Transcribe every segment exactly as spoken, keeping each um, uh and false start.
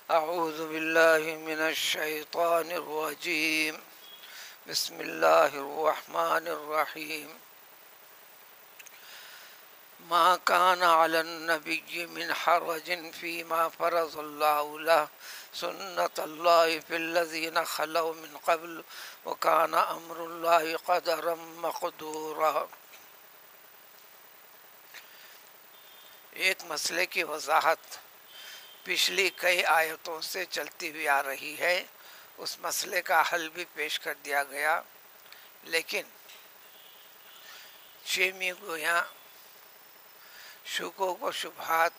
اعوذ باللہ من الشیطان الرجیم بسم اللہ الرحمن الرحیم ما كان على النبي من حرج فيما فرض الله له سنة الله في الذين خلوا من قبل وكان أمر الله قدرا مقدورا۔ ایک مسئلے کی وضاحت پچھلی کئی آیتوں سے چلتی ہوئی آ رہی ہے، اس مسئلے کا حل بھی پیش کر دیا گیا، لیکن چیمی گویاں شکوک و شبہات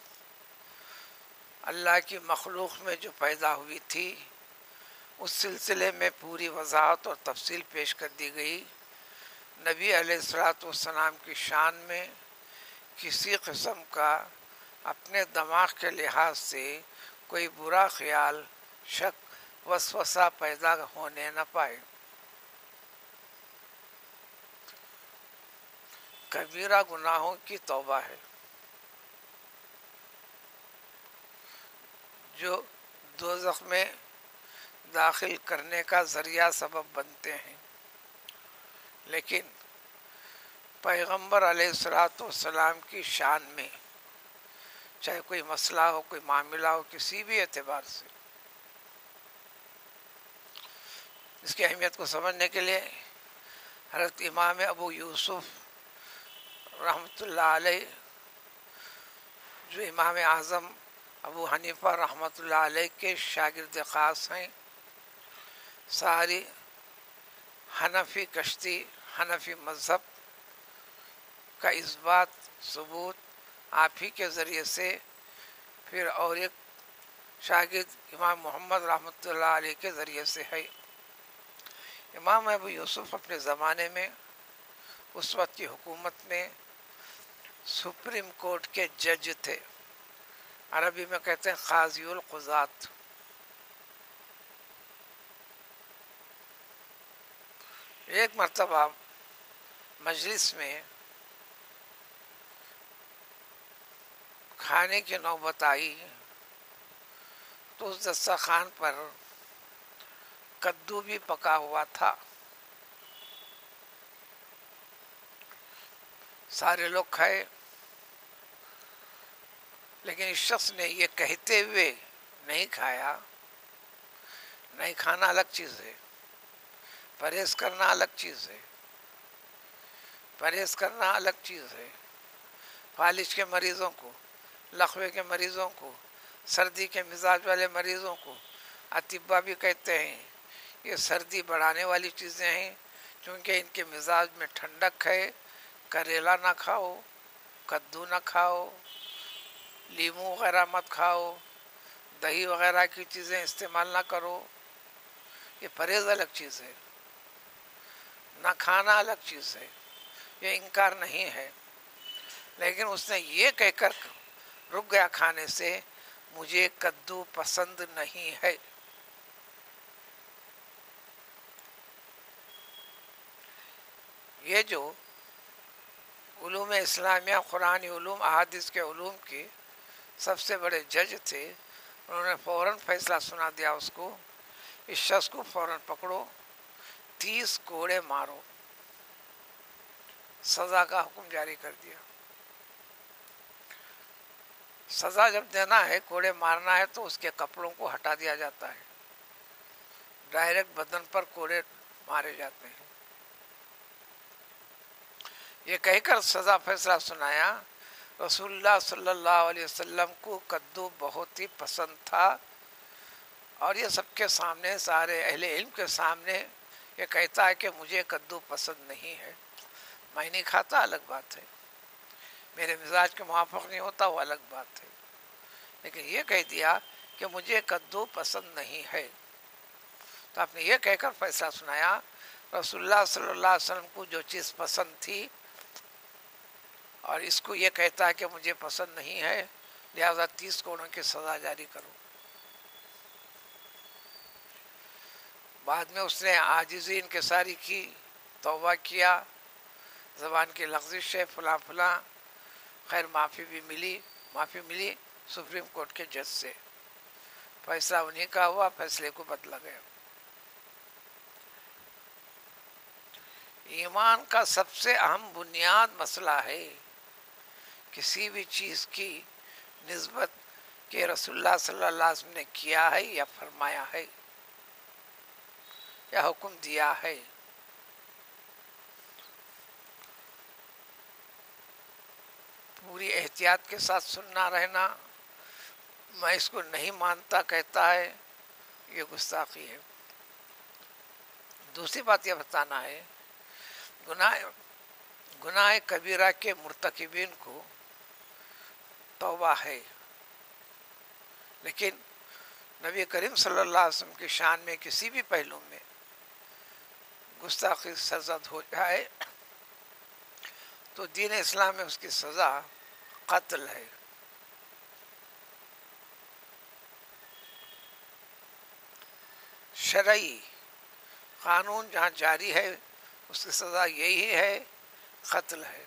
اللہ کی مخلوق میں جو پیدا ہوئی تھی اس سلسلے میں پوری وضاحت اور تفصیل پیش کر دی گئی۔ نبی علیہ الصلوۃ والسلام کی شان میں کسی قسم کا اپنے دماغ کے لحاظ سے کوئی برا خیال، شک، وسوسہ پیدا ہونے نہ پائے۔ کبیرہ گناہوں کی توبہ ہے جو دوزخ میں داخل کرنے کا ذریعہ سبب بنتے ہیں، لیکن پیغمبر علیہ الصلوۃ والسلام کی شان میں چاہے کوئی مسئلہ ہو، کوئی معاملہ ہو، کسی بھی اعتبار سے اس کی اہمیت کو سمجھنے کے لیے حضرت امام ابو یوسف رحمۃ اللہ علیہ، جو امام اعظم ابو حنیفہ رحمۃ اللہ علیہ کے شاگرد خاص ہیں، ساری حنفی کشتی، حنفی مذہب کا اثبات، ثبوت آپ ہی کے ذریعے سے، پھر اور ایک شاگرد امام محمد رحمۃ اللہ علیہ کے ذریعے سے ہے۔ امام ابو یوسف اپنے زمانے میں اس وقت کی حکومت میں سپریم کورٹ کے جج تھے، عربی میں کہتے ہیں قاضی القضات۔ ایک مرتبہ مجلس میں کھانے کی نوبت آئی تو اس دسترخوان پر کدو بھی پکا ہوا تھا۔ سارے لوگ کھائے، لیکن اس شخص نے یہ کہتے ہوئے نہیں کھایا۔ نہیں کھانا الگ چیز ہے، پرہیز کرنا الگ چیز ہے، پرہیز کرنا الگ چیز ہے۔ فالج کے مریضوں کو، لقوے کے مریضوں کو، سردی کے مزاج والے مریضوں کو اطباء بھی کہتے ہیں یہ سردی بڑھانے والی چیزیں ہیں، کیونکہ ان کے مزاج میں ٹھنڈک ہے۔ کریلا نہ کھاؤ، کدو نہ کھاؤ، لیمو وغیرہ مت کھاؤ، دہی وغیرہ کی چیزیں استعمال نہ کرو۔ یہ پرہیز الگ چیز ہے، نہ کھانا الگ چیز ہے، یہ انکار نہیں ہے۔ لیکن اس نے یہ کہہ کر رک گیا کھانے سے، مجھے کدو پسند نہیں ہے۔ یہ جو علوم اسلامیہ، قرآنی علوم، احادیث کے علوم کے سب سے بڑے جج تھے، انہوں نے فوراً فیصلہ سنا دیا اس کو، اس شخص کو فوراً پکڑو، تیس کوڑے مارو، سزا کا حکم جاری کر دیا۔ سزا جب دینا ہے، کوڑے مارنا ہے، تو اس کے کپڑوں کو ہٹا دیا جاتا ہے، ڈائریکٹ بدن پر کوڑے مارے جاتے ہیں۔ یہ کہہ کر سزا فیصلہ سنایا۔ رسول اللہ صلی اللہ علیہ وسلم کو کدو بہت ہی پسند تھا، اور یہ سب کے سامنے، سارے اہل علم کے سامنے یہ کہتا ہے کہ مجھے کدو پسند نہیں ہے۔ میں نہیں کھاتا، الگ بات ہے، میرے مزاج کے موافق نہیں ہوتا، وہ الگ بات ہے، لیکن یہ کہہ دیا کہ مجھے کدو پسند نہیں ہے۔ تو آپ نے یہ کہہ کر فیصلہ سنایا، رسول اللہ صلی اللہ علیہ وسلم کو جو چیز پسند تھی اور اس کو یہ کہتا ہے کہ مجھے پسند نہیں ہے، لہذا تیس کوڑوں کی سزا جاری کرو۔ بعد میں اس نے عاجزی انکساری کی، توبہ کیا، زبان کی لغزش ہے، فلاں فلاں، خیر معافی بھی ملی، معافی ملی سپریم کورٹ کے جج سے۔ فیصلہ انہیں کا ہوا، فیصلے کو بدلا گیا۔ ایمان کا سب سے اہم بنیاد مسئلہ ہے کسی بھی چیز کی نسبت کہ رسول اللہ صلی اللہ علیہ وسلم نے کیا ہے یا فرمایا ہے یا حکم دیا ہے۔ پوری احتیاط کے ساتھ سننا رہنا، میں اس کو نہیں مانتا کہتا ہے، یہ گستاخی ہے۔ دوسری بات یہ بتانا ہے، گناہ گناہ کبیرہ کے مرتکبین کو توبہ ہے، لیکن نبی کریم صلی اللہ علیہ وسلم کی شان میں کسی بھی پہلو میں گستاخی سرزد ہو جائے تو دین اسلام میں اس کی سزا قتل ہے۔ شرعی قانون جہاں جاری ہے اس کی سزا یہی ہے، قتل ہے۔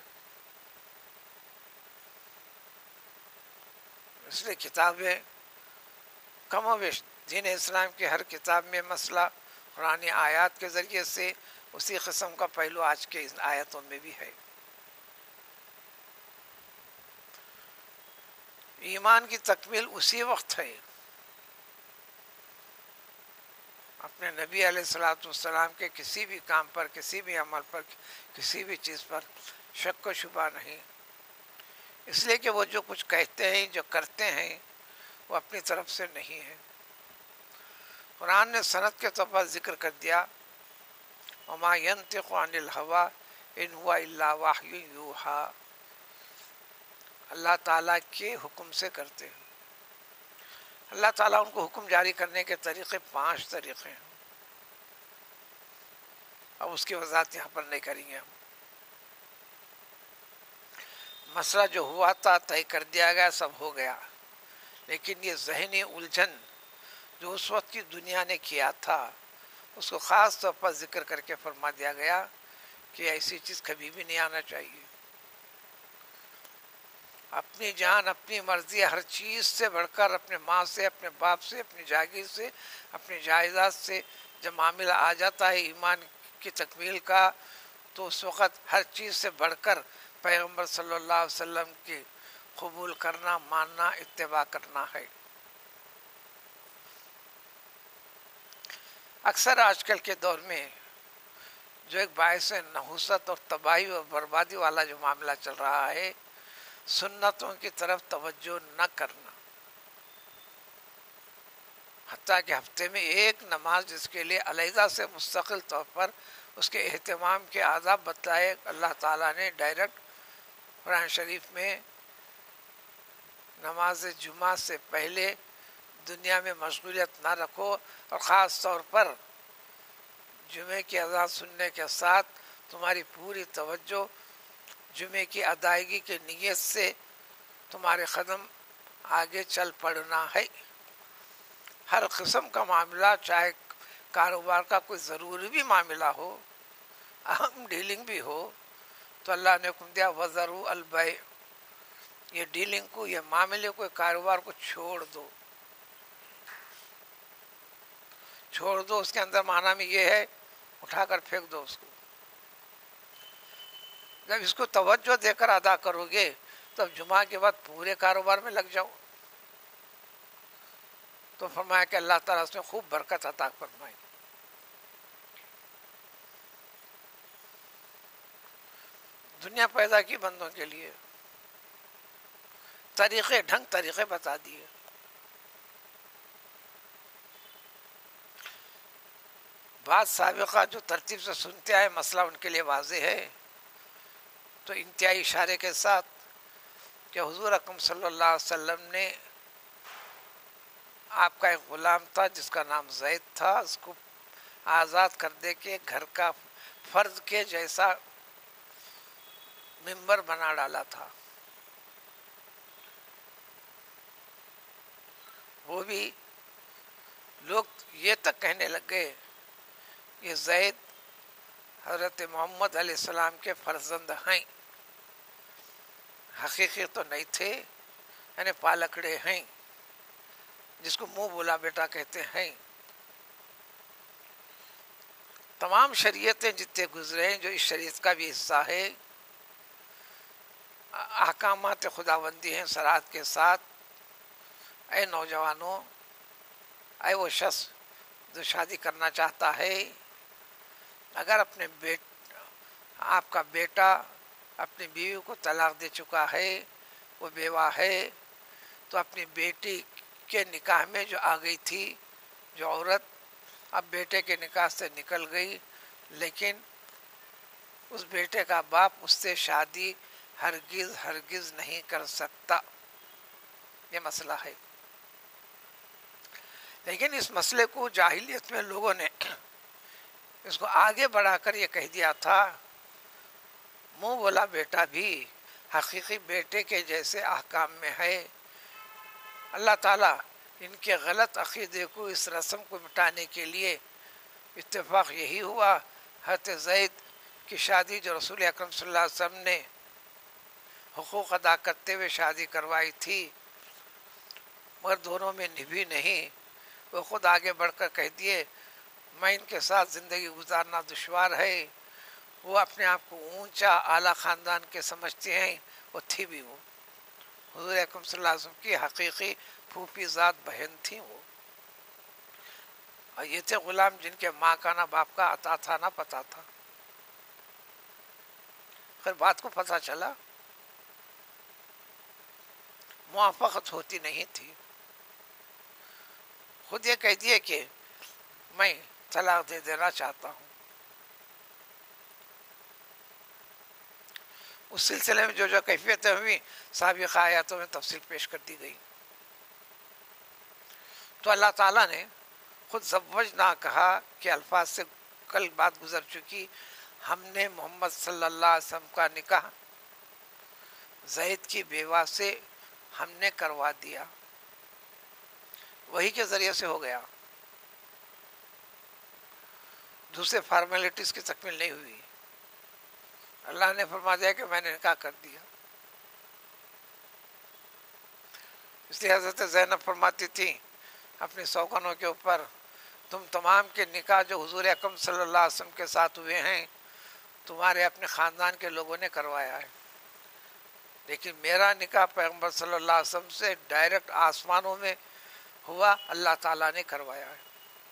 اس لیے کتابیں کم و بیش دین اسلام کی ہر کتاب میں مسئلہ قرآن آیات کے ذریعے سے اسی قسم کا پہلو آج کے ان آیتوں میں بھی ہے۔ ایمان کی تکمیل اسی وقت ہے اپنے نبی علیہ الصلوۃ والسلام کے کسی بھی کام پر، کسی بھی عمل پر، کسی بھی چیز پر شک و شبہ نہیں، اس لیے کہ وہ جو کچھ کہتے ہیں، جو کرتے ہیں، وہ اپنی طرف سے نہیں ہے۔ قرآن نے سند کے طور پر ذکر کر دیا، وما ينطق عن الهوى ان هو الا وحی یوحی، اللہ تعالیٰ کے حکم سے کرتے ہیں۔ اللہ تعالیٰ ان کو حکم جاری کرنے کے طریقے پانچ طریقے ہیں، اب اس کی وضاحت یہاں پر نہیں کریں گے ہم۔ مسئلہ جو ہوا تھا طے کر دیا گیا، سب ہو گیا، لیکن یہ ذہنی الجھن جو اس وقت کی دنیا نے کیا تھا اس کو خاص طور پر ذکر کر کے فرما دیا گیا کہ ایسی چیز کبھی بھی نہیں آنا چاہیے۔ اپنی جان، اپنی مرضی، ہر چیز سے بڑھ کر اپنے ماں سے، اپنے باپ سے، اپنی جاگیر سے، اپنی جائیداد سے جب معاملہ آ جاتا ہے ایمان کی تکمیل کا، تو اس وقت ہر چیز سے بڑھ کر پیغمبر صلی اللہ علیہ وسلم کی قبول کرنا، ماننا، اتباع کرنا ہے۔ اکثر آج کل کے دور میں جو ایک باعث نحوست اور تباہی اور بربادی والا جو معاملہ چل رہا ہے، سنتوں کی طرف توجہ نہ کرنا، حتیٰ کہ ہفتے میں ایک نماز جس کے لیے علیحدہ سے مستقل طور پر اس کے اہتمام کے آداب بتلائے اللہ تعالیٰ نے ڈائریکٹ قرآن شریف میں، نماز جمعہ سے پہلے دنیا میں مشغولیت نہ رکھو، اور خاص طور پر جمعے کی اذان سننے کے ساتھ تمہاری پوری توجہ جمعے کی ادائیگی کی نیت سے تمہارے قدم آگے چل پڑنا ہے۔ ہر قسم کا معاملہ، چاہے کاروبار کا کوئی ضروری بھی معاملہ ہو، اہم ڈیلنگ بھی ہو، تو اللہ نے حکم دیا وَذَرُوا الْبَيْعَ، یہ ڈیلنگ کو، یہ معاملے کو، کاروبار کو چھوڑ دو، چھوڑ دو۔ اس کے اندر معنی میں یہ ہے اٹھا کر پھینک دو اس کو۔ جب اس کو توجہ دے کر ادا کرو گے تب جمعہ کے بعد پورے کاروبار میں لگ جاؤ، تو فرمایا کہ اللہ تعالیٰ اس میں خوب برکت عطا فرمائے۔ دنیا پیدا کی بندوں کے لیے، طریقے ڈھنگ طریقے بتا دیے۔ بات سابقہ جو ترتیب سے سنتے آئے، مسئلہ ان کے لیے واضح ہے، تو انتہائی اشارے کے ساتھ کہ حضور اکرم صلی اللہ علیہ وسلم نے، آپ کا ایک غلام تھا جس کا نام زید تھا، اس کو آزاد کر دے کے گھر کا فرض کے جیسا ممبر بنا ڈالا تھا۔ وہ بھی لوگ یہ تک کہنے لگے یہ زید حضرت محمد علیہ السلام کے فرزند ہیں، حقیقی تو نہیں تھے، یعنی پالکڑے ہیں، جس کو منہ بولا بیٹا کہتے ہیں. تمام شریعتیں جتنے گزرے ہیں جو اس شریعت کا بھی حصہ ہے، احکامات خداوندی ہیں سرات کے ساتھ. اے نوجوانوں، اے وہ شخص جو شادی کرنا چاہتا ہے، اگر اپنے بیٹ آپ کا بیٹا اپنی بیوی کو طلاق دے چکا ہے، وہ بیوہ ہے، تو اپنی بیٹی کے نکاح میں جو آ گئی تھی جو عورت، اب بیٹے کے نکاح سے نکل گئی، لیکن اس بیٹے کا باپ اس سے شادی ہرگز ہرگز نہیں کر سکتا. یہ مسئلہ ہے. لیکن اس مسئلے کو جاہلیت میں لوگوں نے اس کو آگے بڑھا کر یہ کہہ دیا تھا، منہ بولا بیٹا بھی حقیقی بیٹے کے جیسے احکام میں ہے. اللہ تعالیٰ ان کے غلط عقیدے کو، اس رسم کو مٹانے کے لیے اتفاق یہی ہوا، حضرت زید کی شادی جو رسول اکرم صلی اللہ علیہ وسلم نے حقوق ادا کرتے ہوئے شادی کروائی تھی، مگر دونوں میں نبھی نہیں. وہ خود آگے بڑھ کر کہہ دیے میں ان کے ساتھ زندگی گزارنا دشوار ہے. وہ اپنے آپ کو اونچا اعلیٰ خاندان کے سمجھتے ہیں، وہ تھی بھی وہ حضور اکرم صلی اللہ علیہ وسلم کی حقیقی پھوپھی ذات بہن تھیں وہ. اور یہ تھے غلام جن کے ماں کا نہ باپ کا عطا تھا نہ پتہ تھا. پھر بات کو پتہ چلا موافقت ہوتی نہیں تھی. خود یہ کہہ دیے کہ میں طلاق دے دینا چاہتا ہوں. اس سلسلے میں جو جو کیفیتیں ہوئی سابقہ آیاتوں میں تفصیل پیش کر دی گئی. تو اللہ تعالیٰ نے خود زوج نہ کہا کہ الفاظ سے کل بات گزر چکی. ہم نے محمد صلی اللہ علیہ وسلم کا نکاح زید کی بیوہ سے ہم نے کروا دیا، وہی کے ذریعے سے ہو گیا. دوسرے فارمیلٹیز کی تکمیل نہیں ہوئی. اللہ نے فرما دیا کہ میں نے نکاح کر دیا. اس لیے حضرت زینب فرماتی تھی اپنی سوگنوں کے اوپر، تم تمام کے نکاح جو حضور اکرم صلی اللہ علیہ وسلم کے ساتھ ہوئے ہیں تمہارے اپنے خاندان کے لوگوں نے کروایا ہے، لیکن میرا نکاح پیغمبر صلی اللہ علیہ وسلم سے ڈائریکٹ آسمانوں میں ہوا، اللہ تعالیٰ نے کروایا ہے.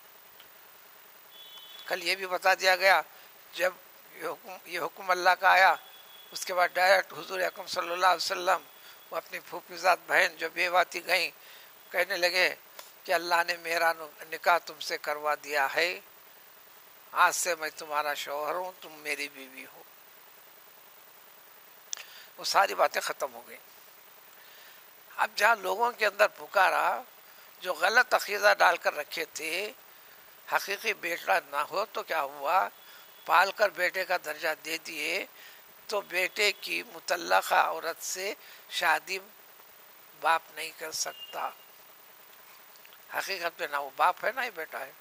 کل یہ بھی بتا دیا گیا جب یہ حکم یہ حکم اللہ کا آیا، اس کے بعد ڈائریکٹ حضور اکرم صلی اللہ علیہ وسلم وہ اپنی پھوپھی ذات بہن جو بیوہ تھی گئیں، کہنے لگے کہ اللہ نے میرا نکاح تم سے کروا دیا ہے، آج سے میں تمہارا شوہر ہوں، تم میری بیوی ہو. وہ ساری باتیں ختم ہو گئیں. اب جہاں لوگوں کے اندر پکارا جو غلط عقیدہ ڈال کر رکھے تھے حقیقی بیٹا نہ ہو تو کیا ہوا، پال کر بیٹے کا درجہ دے دیے، تو بیٹے کی مطلقہ عورت سے شادی باپ نہیں کر سکتا. حقیقت میں نہ وہ باپ ہے نہ ہی بیٹا ہے.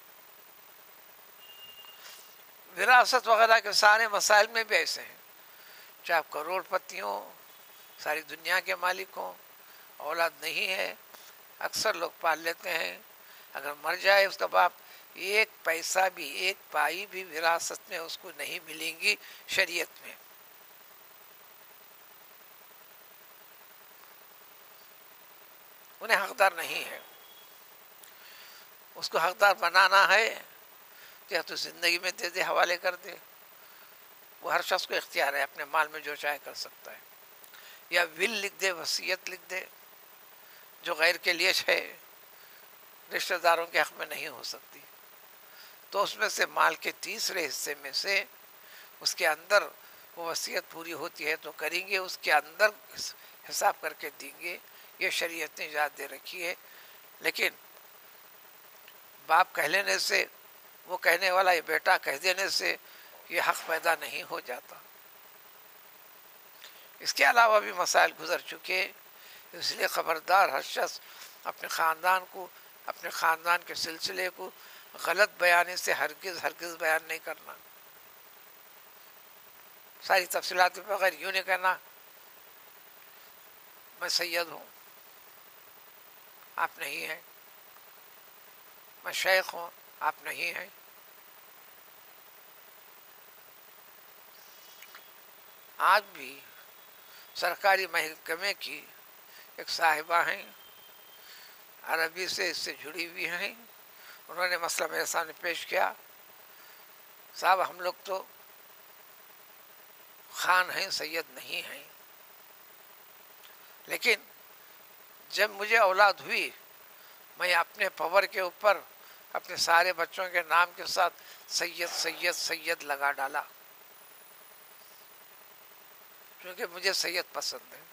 وراثت وغیرہ کے سارے مسائل میں بھی ایسے ہیں، چاہے آپ کروڑ پتی ہوں، ساری دنیا کے مالک ہوں، اولاد نہیں ہے، اکثر لوگ پال لیتے ہیں، اگر مر جائے اس کا باپ ایک پیسہ بھی، ایک پائی بھی وراثت میں اس کو نہیں ملیں گی شریعت میں. انہیں حقدار نہیں ہے. اس کو حقدار بنانا ہے یا تو زندگی میں دے دے، حوالے کر دے. وہ ہر شخص کو اختیار ہے، اپنے مال میں جو چاہے کر سکتا ہے، یا ول لکھ دے، وصیت لکھ دے جو غیر کے لیے ہے، رشتہ داروں کے حق میں نہیں ہو سکتی. تو اس میں سے مال کے تیسرے حصے میں سے اس کے اندر وہ وصیت پوری ہوتی ہے تو کریں گے، اس کے اندر حساب کر کے دیں گے. یہ شریعت نے اجازت دے رکھی ہے. لیکن باپ کہہ لینے سے، وہ کہنے والا یہ بیٹا کہہ دینے سے یہ حق پیدا نہیں ہو جاتا. اس کے علاوہ بھی مسائل گزر چکے، اس لیے خبردار ہر شخص اپنے خاندان کو، اپنے خاندان کے سلسلے کو غلط بیانی سے ہرگز ہرگز بیان نہیں کرنا. ساری تفصیلات بغیر یوں نہیں کہنا میں سید ہوں، آپ نہیں ہیں، میں شیخ ہوں، آپ نہیں ہیں۔ آج بھی سرکاری محکمے کی ایک صاحبہ ہیں، عربی سے اس سے جڑی ہوئی ہیں، انہوں نے مسئلہ میرے سامنے پیش کیا، صاحب ہم لوگ تو خان ہیں، سید نہیں ہیں، لیکن جب مجھے اولاد ہوئی میں اپنے پور کے اوپر اپنے سارے بچوں کے نام کے ساتھ سید سید سید لگا ڈالا، کیونکہ مجھے سید پسند ہے۔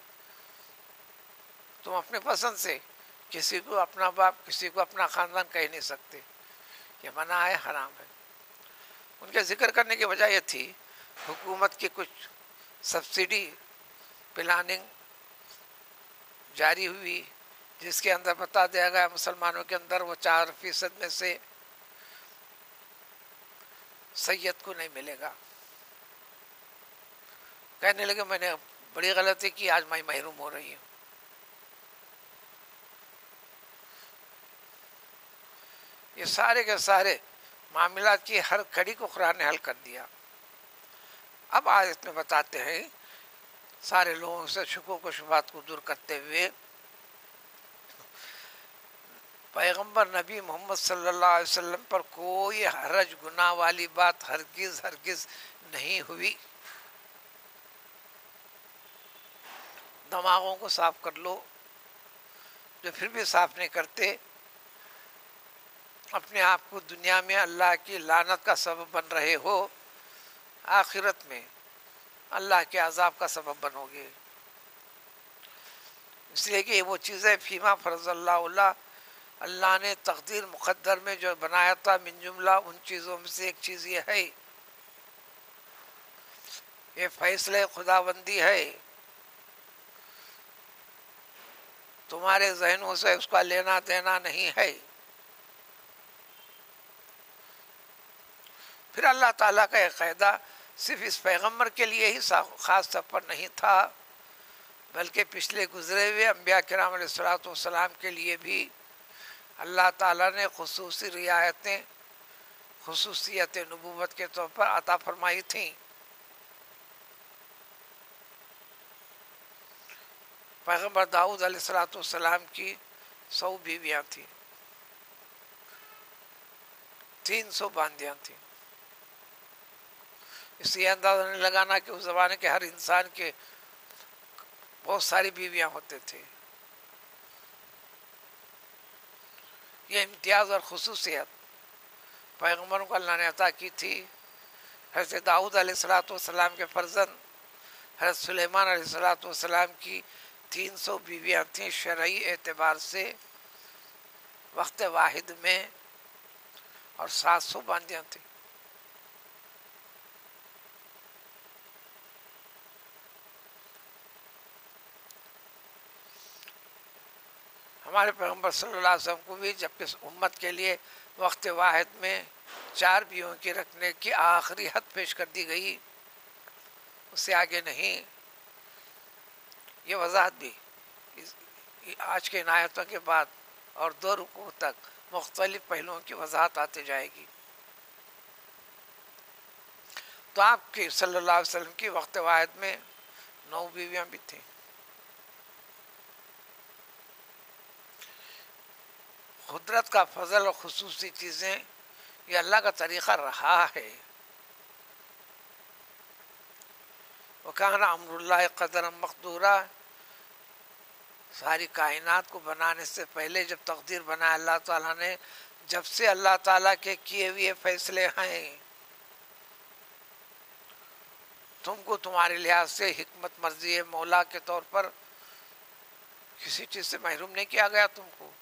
تم اپنے پسند سے کسی کو اپنا باپ، کسی کو اپنا خاندان کہہ نہیں سکتے، یہ منع ہے، حرام ہے۔ ان کے ذکر کرنے کی وجہ یہ تھی حکومت کی کچھ سبسڈی پلاننگ جاری ہوئی، جس کے اندر بتا دیا گیا مسلمانوں کے اندر وہ چار فیصد میں سے سید کو نہیں ملے گا۔ کہنے لگے میں نے بڑی غلطی کی، آج میں محروم ہو رہی ہوں۔ یہ سارے کے سارے معاملات کی ہر کڑی کو قرآن نے حل کر دیا۔ اب آیت میں بتاتے ہیں سارے لوگوں سے شکوک و شبہات کو دور کرتے ہوئے، پیغمبر نبی محمد صلی اللہ علیہ وسلم پر کوئی حرج گناہ والی بات ہرگز ہرگز نہیں ہوئی۔ دماغوں کو صاف کر لو، جو پھر بھی صاف نہیں کرتے، اپنے آپ کو دنیا میں اللہ کی لعنت کا سبب بن رہے ہو، آخرت میں اللہ کے عذاب کا سبب بنو گے۔ اس لیے کہ وہ چیزیں فیما فرض اللہ اللہ اللہ نے تقدیر مقدر میں جو بنایا تھا، من جملہ ان چیزوں میں سے ایک چیز یہ ہے، یہ فیصلے خداوندی ہے، تمہارے ذہنوں سے اس کا لینا دینا نہیں ہے۔ پھر اللہ تعالیٰ کا ایک قاعدہ صرف اس پیغمبر کے لیے ہی خاص طور پر نہیں تھا، بلکہ پچھلے گزرے ہوئے انبیاء کرام علیہ الصلوۃ والسلام کے لیے بھی اللہ تعالیٰ نے خصوصی رعایتیں، خصوصیت نبوت کے طور پر عطا فرمائی تھیں۔ پیغمبر داؤد علیہ الصلوۃ والسلام کی سو بیویاں تھیں، تین سو باندیاں تھیں۔ اس لیے اندازہ نہیں لگانا کہ اس زمانے کے ہر انسان کے بہت ساری بیویاں ہوتے تھے۔ یہ امتیاز اور خصوصیت پیغمبروں کو اللہ نے عطا کی تھی۔ حضرت داؤد علیہ الصلوۃ والسلام کے فرزند حضرت سلیمان علیہ الصلوۃ والسلام کی تین سو بیویاں تھیں، شرعی اعتبار سے وقت واحد میں، اور سات سو باندیاں تھیں۔ ہمارے پیغمبر صلی اللہ علیہ وسلم کو بھی جب کہ امت کے لیے وقت واحد میں چار بیویوں کی رکھنے کی آخری حد پیش کر دی گئی، اس سے آگے نہیں۔ یہ وضاحت بھی آج کے عنایتوں کے بعد اور دو رکوع تک مختلف پہلوؤں کی وضاحت آتی جائے گی۔ تو آپ کی صلی اللہ علیہ وسلم کی وقت واحد میں نو بیویاں بھی تھیں۔ قدرت کا فضل اور خصوصی چیزیں یہ اللہ کا طریقہ رہا ہے۔ وَكَانَ أَمْرُ اللَّهِ قَدَرًا مَقْدُورًا، ساری کائنات کو بنانے سے پہلے جب تقدیر بنایا اللہ تعالیٰ نے، جب سے اللہ تعالیٰ کے کیے ہوئے فیصلے ہیں، تم کو تمہارے لحاظ سے حکمت مرضی مولا کے طور پر کسی چیز سے محروم نہیں کیا گیا تم کو،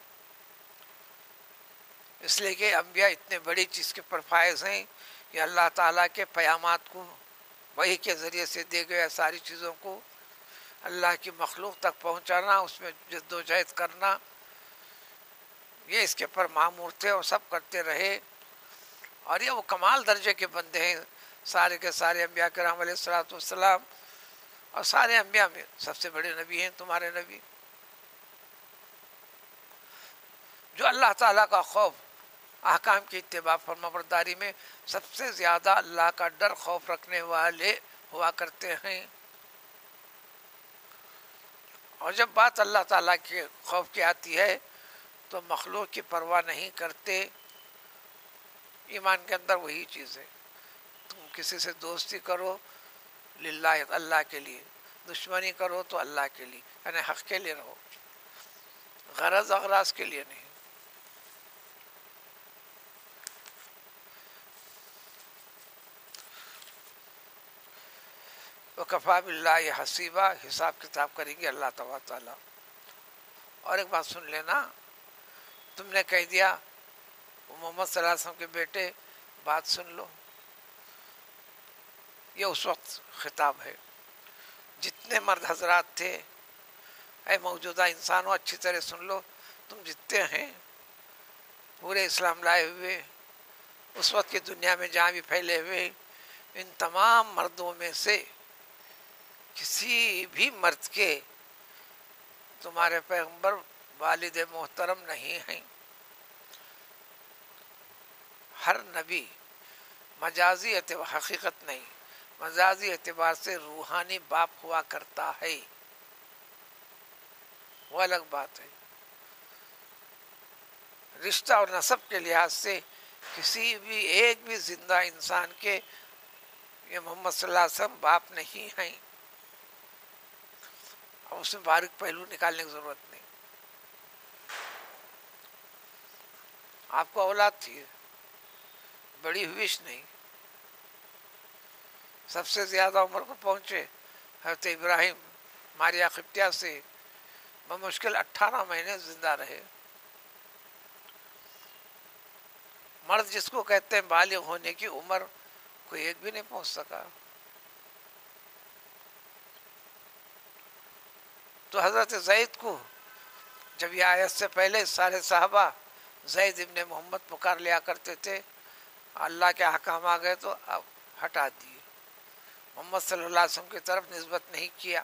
اس لیے کہ انبیاء اتنے بڑی چیز کے پر فائز ہیں کہ اللہ تعالیٰ کے پیامات کو وحی کے ذریعے سے دے گئے ساری چیزوں کو اللہ کی مخلوق تک پہنچانا، اس میں جد و جہد کرنا، یہ اس کے پر معمور تھے اور سب کرتے رہے۔ اور یہ وہ کمال درجے کے بندے ہیں، سارے کے سارے انبیاء کرام علیہ الصلوۃ والسلام، اور سارے انبیاء میں سب سے بڑے نبی ہیں تمہارے نبی، جو اللہ تعالیٰ کا خوف احکام کی اتباع فرما برداری میں سب سے زیادہ اللہ کا ڈر خوف رکھنے والے ہوا کرتے ہیں. اور جب بات اللہ تعالیٰ کے خوف کی آتی ہے تو مخلوق کی پرواہ نہیں کرتے. ایمان کے اندر وہی چیز ہے. تم کسی سے دوستی کرو للہ اللہ کے لیے، دشمنی کرو تو اللہ کے لیے، یعنی حق کے لیے رہو، غرض اغراض کے لیے نہیں. وکفا باللہ حسیبہ، حساب کتاب کریں گے اللہ تبارک تعالیٰ. اور ایک بات سن لینا، تم نے کہہ دیا محمد صلی اللہ علیہ وسلم کے بیٹے بات سن لو، یہ اس وقت خطاب ہے. جتنے مرد حضرات تھے، اے موجودہ انسانوں اچھی طرح سن لو، تم جتنے ہیں پورے اسلام لائے ہوئے، اس وقت کی دنیا میں جہاں بھی پھیلے ہوئے، ان تمام مردوں میں سے کسی بھی مرد کے تمہارے پیغمبر والد محترم نہیں ہیں. ہر نبی مجازی اعتبار، حقیقت نہیں، مجازی اعتبار سے روحانی باپ ہوا کرتا ہے، وہ الگ بات ہے. رشتہ اور نسب کے لحاظ سے کسی بھی ایک بھی زندہ انسان کے یہ محمد صلی اللہ علیہ وسلم باپ نہیں ہیں. اور اس میں باریک پہلو نکالنے کی ضرورت نہیں. آپ کو اولاد تھی، بڑی ہوئیش نہیں، سب سے زیادہ عمر کو پہنچے حضرت ابراہیم ماریا قبطیہ سے بمشکل اٹھارہ مہینے زندہ رہے. مرد جس کو کہتے ہیں بالغ ہونے کی عمر، کوئی ایک بھی نہیں پہنچ سکا. تو حضرت زید کو جب یہ آیت سے پہلے سارے صحابہ زید ابن محمد پکار لیا کرتے تھے، اللہ کے احکام آ گئے تو اب ہٹا دیے، محمد صلی اللہ علیہ وسلم کی طرف نسبت نہیں کیا،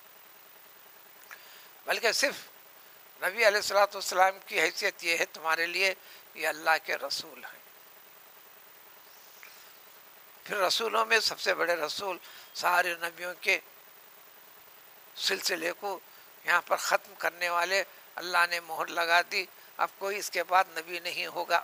بلکہ صرف نبی علیہ الصلوۃ والسلام کی حیثیت یہ ہے تمہارے لیے یہ اللہ کے رسول ہیں. پھر رسولوں میں سب سے بڑے رسول سارے نبیوں کے سلسلے کو یہاں پر ختم کرنے والے اللہ نے مہر لگا دی. اب کوئی اس کے بعد نبی نہیں ہوگا.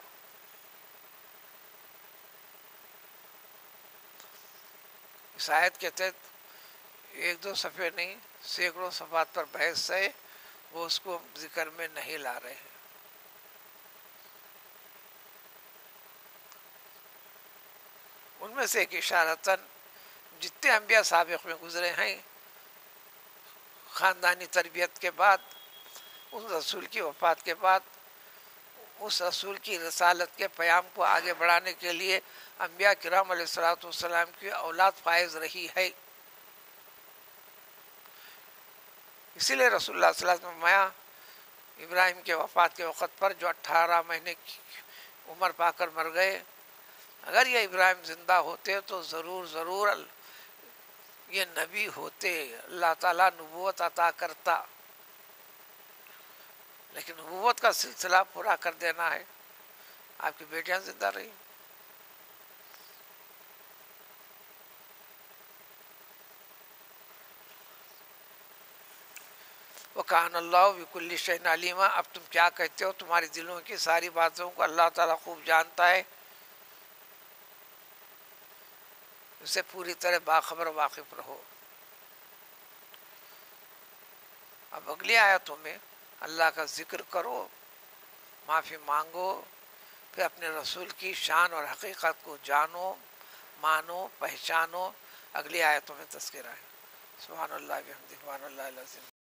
اس آیت کے تحت ایک دو صفحے نہیں، سینکڑوں صفحات پر بحث ہے، وہ اس کو ذکر میں نہیں لا رہے ہیں. ان میں سے ایک اشارتاً جتنے انبیاء سابق میں گزرے ہیں، خاندانی تربیت کے بعد، اس رسول کی وفات کے بعد، اس رسول کی رسالت کے پیام کو آگے بڑھانے کے لیے انبیاء کرام علیہ الصلوۃ والسلام کی اولاد فائز رہی ہے. اسی لیے رسول اللہ صلی اللہ علیہ وسلم فرمایا ابراہیم کے وفات کے وقت پر جو اٹھارہ مہینے کی عمر پا کر مر گئے، اگر یہ ابراہیم زندہ ہوتے تو ضرور ضرور یہ نبی ہوتے، اللہ تعالیٰ نبوت عطا کرتا، لیکن نبوت کا سلسلہ پورا کر دینا ہے. آپ کی بیٹیاں زندہ رہی. وَكَانَ اللَّهُ بِكُلِّ شَيْءٍ عَلِيمًا. اب تم کیا کہتے ہو، تمہاری دلوں کی ساری باتوں کو اللہ تعالیٰ خوب جانتا ہے، اسے پوری طرح باخبر واقف رہو. اب اگلی آیتوں میں اللہ کا ذکر کرو، معافی مانگو، پھر اپنے رسول کی شان اور حقیقت کو جانو، مانو، پہچانو. اگلی آیتوں میں تذکرہ ہے. سبحان اللہ بحمدہ، سبحان اللہ العظیم.